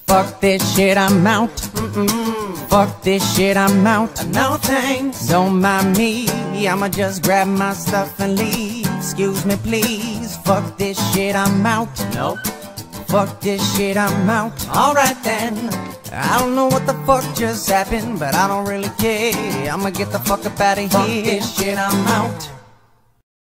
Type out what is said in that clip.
Fuck this shit, I'm out. Fuck this shit, I'm out. No thanks. Don't mind me, I'ma just grab my stuff and leave. Excuse me please, fuck this shit, I'm out. Nope. Fuck this shit, I'm out. Alright then. I don't know what the fuck just happened, but I don't really care. I'ma get the fuck up out of here. Fuck this shit, I'm out.